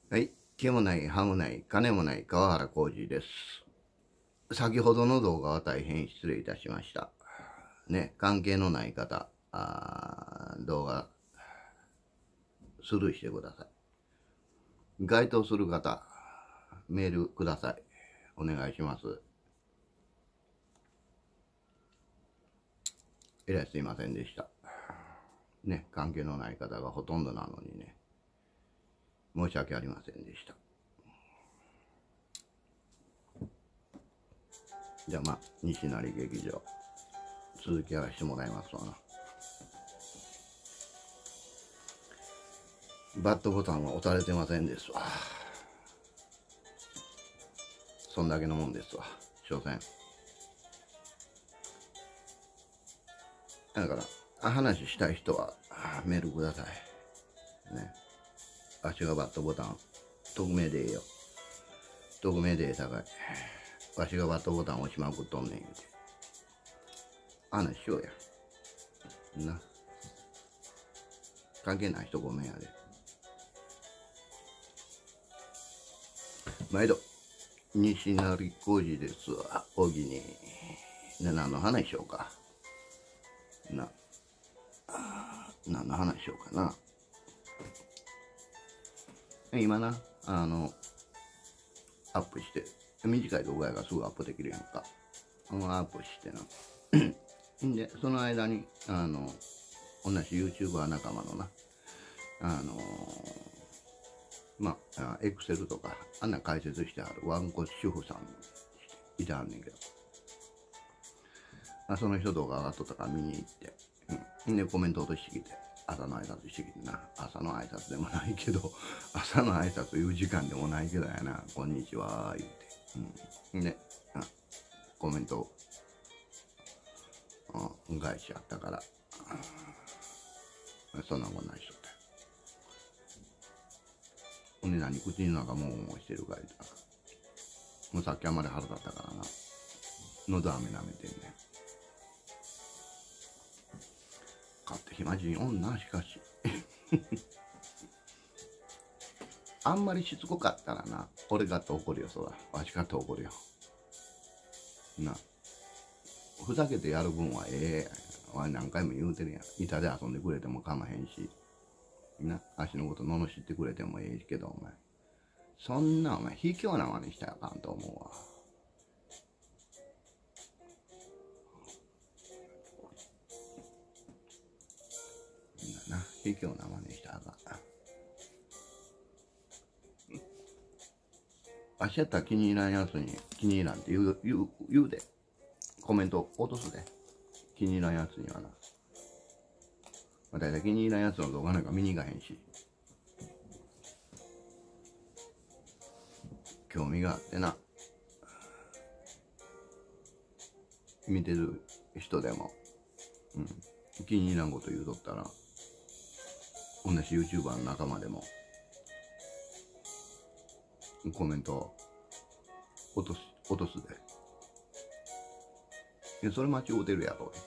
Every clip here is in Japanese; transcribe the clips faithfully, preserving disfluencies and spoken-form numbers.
はい。毛もない、歯もない、金もない川原浩二です。先ほどの動画は大変失礼いたしました。ね、関係のない方、あ動画、スルーしてください。該当する方、メールください。お願いします。えらいすいませんでした。ね、関係のない方がほとんどなのにね、申し訳ありませんでした。じゃあまあ、西成劇場、続きやらせてもらいますわな。バットボタンは押されてませんですわ。そんだけのもんですわ、所詮。だから、話したい人はメールください。ね。あっちがバットボタン、匿名でええよ。匿名でええさかい。わしがバットボタン押しまくっとんねん言うて。話しようや。な。関係ない人ごめんやで。毎度、西成浩二ですわ。おぎに。で、何の話しようか。な。何の話しようかな。今な、あの、アップして、短い動画やからすぐアップできるやんか。アップしてな。で、その間に、あの、同じ YouTuber 仲間のな、あのまあ、エクセルとか、あんな解説してあるワンコ主婦さんいてはんねんけど、まあ、その人動画上がっとったから見に行って、うん。で、コメント落としてきて、朝の挨拶してきてな、朝の挨拶でもないけど、朝の挨拶言う時間でもないけどやな、こんにちは、言うて。うん。で、あコメント、うん、返しあったから、そんなことないしとった。ほんで何、口の中もうもうしてるかいとか。もうさっきあんまり腹立ったからな。喉飴舐めてんねん。買って暇人女しかし。あんまりしつこかったらな、俺かって怒るよ、そら。わしかって怒るよ。な。ふざけてやる分はええ。お前何回も言うてるやん。板で遊んでくれてもかまへんし。な。足のこと罵ってくれてもええけど、お前。そんなお前、卑怯な真似したらあかんと思うわ。な、卑怯な真似したらあかん。あしやったら気に入らんやつに気に入らんって言う、言う、言うで。コメント落とすで。気に入らんやつにはな。まあ、だいたい気に入らんやつの動画なんか見に行かへんし。興味があってな。見てる人でも、うん、気に入らんこと言うとったら、同じ YouTuber の仲間でも、コメント落とす、落とすで。いや、それ間違うてるやろ、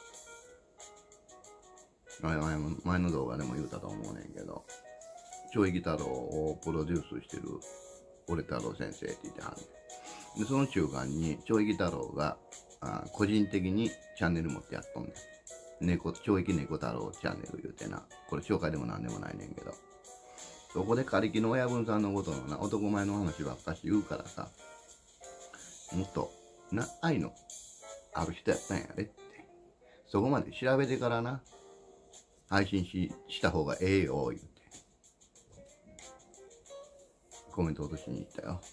言って。前の、前の動画でも言うたと思うねんけど、超域太郎をプロデュースしてる俺太郎先生って言ってはんねん。で、その中間に、超域太郎が、あ個人的にチャンネル持ってやっとんねん。猫、超域猫太郎チャンネル言うてな。これ紹介でもなんでもないねんけど。そこで仮木の親分さんのことのな、男前の話ばっかし言うからさ、もっと、な、愛のある人やったんやでって。そこまで調べてからな、配信し、した方がええよ、言うて。コメント落としに行ったよ。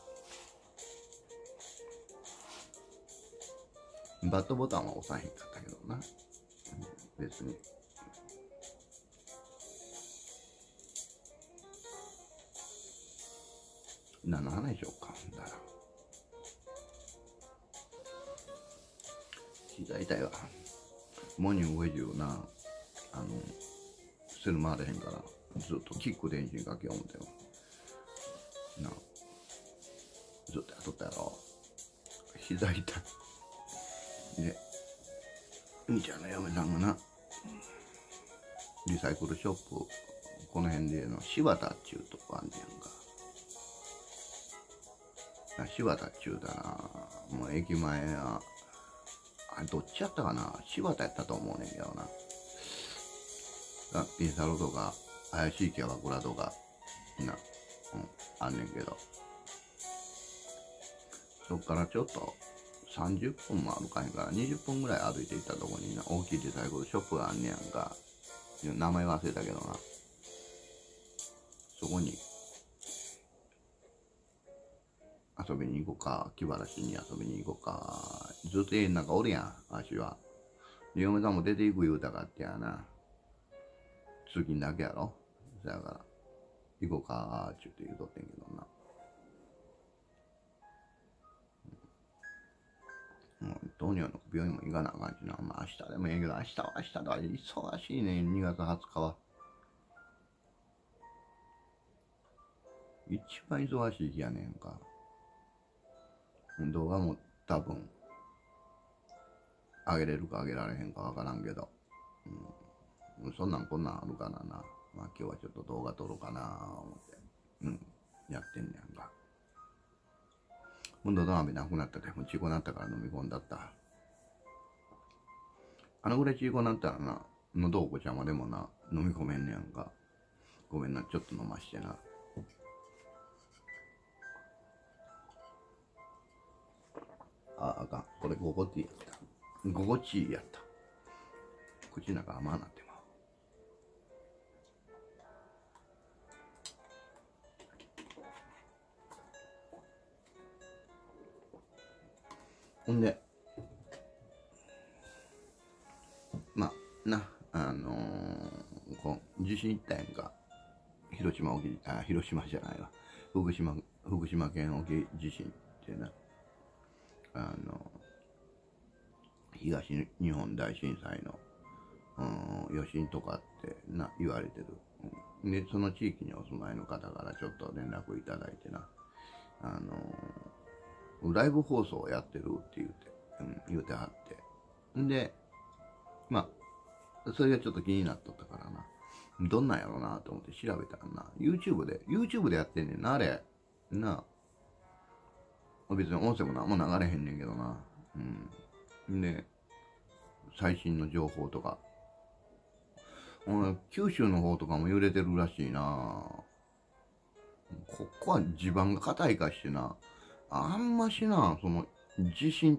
バットボタンは押さへんかったけどな。別に。何の話しようか、だら。膝痛いわ。モニューウェジをな、あの、する回れへんから、ずっとキックでエンジンかけよう思ったよ。な、ずっとやっとったやろ。膝痛い。で、みーちゃんの嫁さんがな、リサイクルショップ、この辺での柴田っちゅうとこあんねやんか。 柴田っちゅうたな、もう駅前は、あれどっちやったかな、柴田やったと思うねんけどな。ピンサロとか、怪しいキャバクラとか、な、うん、あんねんけど。そっからちょっと、さんじゅっぷんも歩かへんから、にじゅっぷんぐらい歩いていったとこにな、大きいリサイクルショップがあんねやんか。名前忘れたけどな。そこに、遊びに行こうか、気晴らしに遊びに行こうか。ずっと家の中おるやん、足は。で、嫁さんも出ていく言うたかってやな。通勤だけやろ。そやから、行こうかーちゅうて言うとってんけどな。もう、糖尿の病院も行かなあかんしな。まあ、明日でもええけど、明日は明日だ。忙しいね、にがつはつかは。一番忙しい日やねんか。動画も多分、上げれるか上げられへんかわからんけど。うん、そんなんこんなんあるからな。まあ今日はちょっと動画撮ろうかな思って。うん、やってんねやんか。今度土鍋なくなったで、もうチーコなったから飲み込んだった。あのぐらいチーコなったらな、喉おこちゃまでもな、飲み込めんねやんか。ごめんな、ちょっと飲ましてな。あ、あかん。これゴゴティーやった。ゴゴチーやった。口の中甘なってまう。ほんで、まあ、な、あのー、こう、地震行ったやんか。広島沖、あ、広島じゃないわ。福島、福島県沖地震ってな、あの、東日本大震災の、うん、余震とかってな、言われてる。で、その地域にお住まいの方からちょっと連絡いただいてな、あの、ライブ放送をやってるって言うて、うん、言うてはって。んで、まあ、それがちょっと気になっとったからな。どんなんやろうなと思って調べたらな、YouTube で、YouTube でやってんねんな、あれ。なあ。別に音声もなんも流れへんねんけどな。うん。で、最新の情報とか。九州の方とかも揺れてるらしいな。ここは地盤が硬いかしてな。あんましな、その、地震って、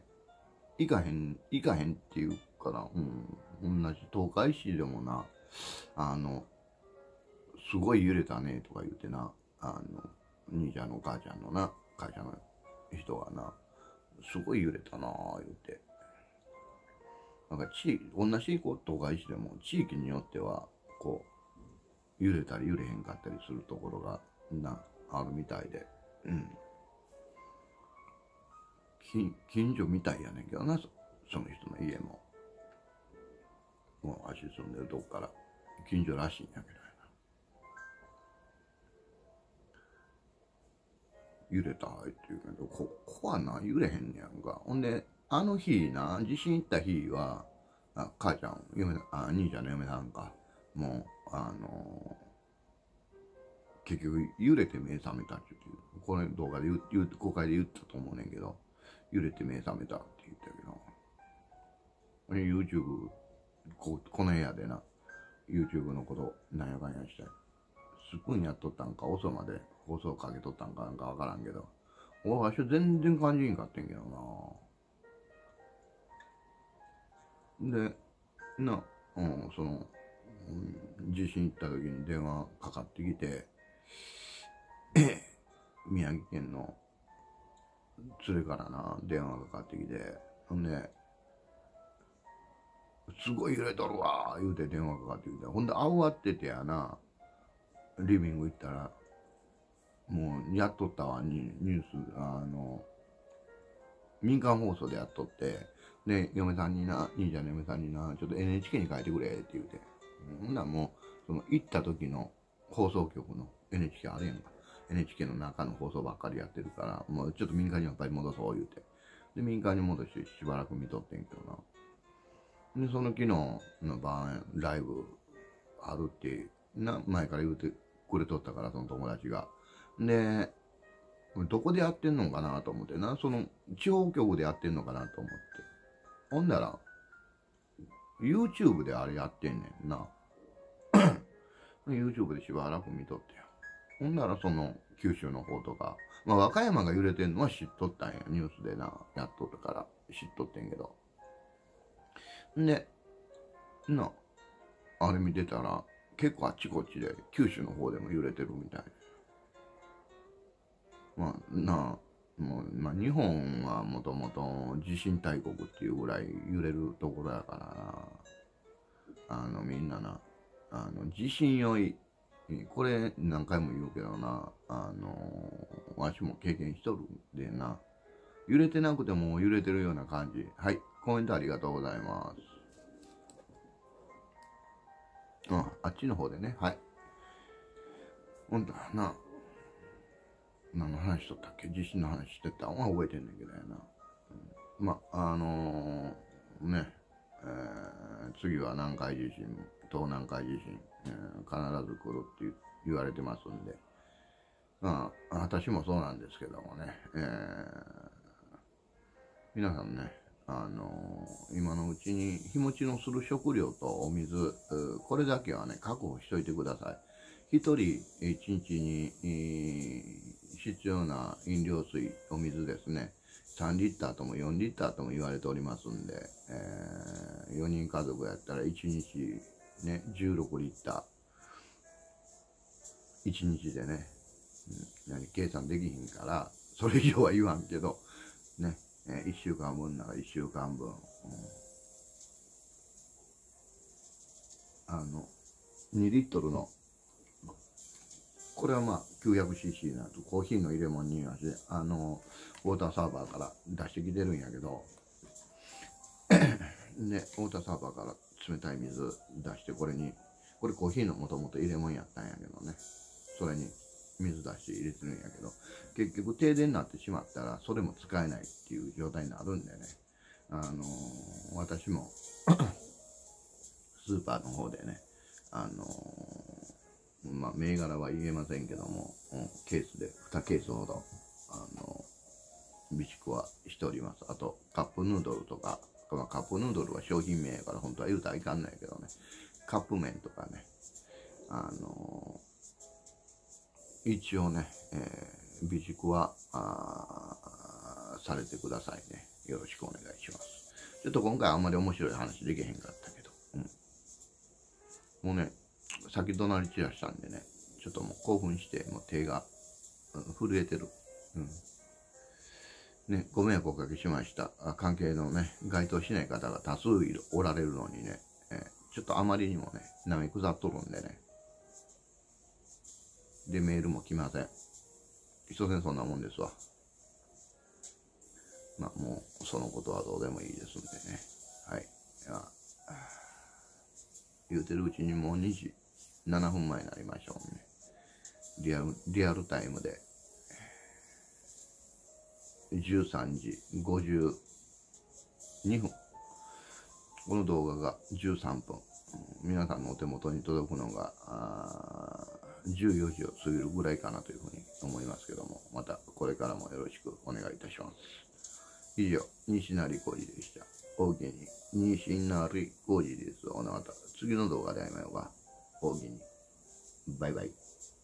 いかへん、いかへんっていうから、うん、同じ東海市でもな、あの、すごい揺れたねとか言ってな、あの、兄ちゃんのお母ちゃんのな、会社の人がな、すごい揺れたなぁ、言うて。なんか地、同じこう東海市でも地域によっては、こう、揺れたり揺れへんかったりするところが、な、あるみたいで。うん。近、近所みたいやねんけどな、そ、その人の家も。もう足住んでるとこから近所らしいんやけどやな。揺れたって言うけど、ここはな、揺れへんねやんか。ほんで、あの日な、地震行った日は、あ、母ちゃん、嫁、あ、兄ちゃんの嫁さんか、もう、あのー、結局揺れて目覚めたって言って、これ動画で言う、公開で言ったと思うねんけど、揺れて目覚めたって言ったけど、YouTube、こ, この部屋でな、YouTube のことなんやかんやしたい。スプーンやっとったんか、遅まで放送かけとったんかなんかわからんけど、俺わし全然感じんかってんけどな。で、な、うん、その、うん、地震行った時に電話かかってきて、宮城県の連れからな、電話かかってきて、ほんで、すごい揺れとるわー言うて電話かかってきて、ほんで慌ててやな、リビング行ったら、もうやっとったわ、ニュース、あの、民間放送でやっとって、で、嫁さんにな、兄ちゃんの嫁さんにな、ちょっと エヌエイチケー に変えてくれって言うて。ほんならもう、その行った時の放送局の エヌエイチケー あるやんか。エヌエイチケー の中の放送ばっかりやってるから、もうちょっと民間にやっぱり戻そう言うて。で、民間に戻してしばらく見とってんけどな。で、その昨日の晩、ライブあるって、な、前から言うてくれとったから、その友達が。で、 どこでやってんのかなと思ってな、その地方局でやってんのかなと思って。ほんなら、YouTube であれやってんねんな。YouTube でしばらく見とってよ。ほんならその九州の方とか、まあ和歌山が揺れてんのは知っとったんや。ニュースでな、やっとったから知っとってんけど。んで、な、あれ見てたら、結構あっちこっちで九州の方でも揺れてるみたい。まあなあ、もう、まあ日本はもともと地震大国っていうぐらい揺れるところやからな。あのみんなな、あの地震より、これ何回も言うけどな、あのわしも経験しとるんでな、揺れてなくても揺れてるような感じ。はい、コメントありがとうございます。うん、あっちの方でね、はい。ほんとな、何の話しとったっけ、地震の話してたんは覚えてんねんけどやな。うん、ま、あのー、ね、えー、次は南海地震、東南海地震、えー、必ず来るって言われてますんで、まあ、私もそうなんですけどもね、えー、皆さんね、あのー、今のうちに日持ちのする食料とお水、これだけはね、確保しといてください。一人一日に、えー、必要な飲料水、お水ですね、さんリッターともよんリッターとも言われておりますんで、えー、よにん家族やったらいちにちね、じゅうろくリッター、いちにちでね、うん、何計算できひんから、それ以上は言わんけど、ね、えー、いっしゅうかんぶんならいっしゅうかんぶん、うん、あの、にリットルの、これはまあ きゅうひゃくシーシー なんとコーヒーの入れ物にはしてあのウォーターサーバーから出してきてるんやけどでウォーターサーバーから冷たい水出して、これにこれコーヒーのもともと入れ物やったんやけどね、それに水出して入れてるんやけど、結局停電になってしまったらそれも使えないっていう状態になるんでね、あのー、私もスーパーの方でね、あのー、まあ銘柄は言えませんけども、うん、ケースでにケースほどあの備蓄はしております。あとカップヌードルとか、まあ、カップヌードルは商品名やから本当は言うたらいかんないけどね、カップ麺とかね、あのー、一応ね、えー、備蓄はされてくださいね。よろしくお願いします。ちょっと今回あんまり面白い話できへんかったけど、うん、もうね、先隣散らしたんでね、ちょっともう興奮して、もう手が、うん、震えてる。うんね、ご迷惑をおかけしました。関係のね、該当しない方が多数いるおられるのにね、えー、ちょっとあまりにもね、波下っとるんでね。で、メールも来ません。所詮そんなもんですわ。まあ、もう、そのことはどうでもいいですんでね。はい。いや言うてるうちにもうにじななふんまえになりましょうね。リアル、リアルタイムで。じゅうさんじごじゅうにふん。この動画がじゅうさんぷん。皆さんのお手元に届くのがじゅうよじを過ぎるぐらいかなというふうに思いますけども、またこれからもよろしくお願いいたします。以上、西成浩二でした。大喜に西成浩二です。おなまた次の動画で会いまようか。大喜に。バイバイ。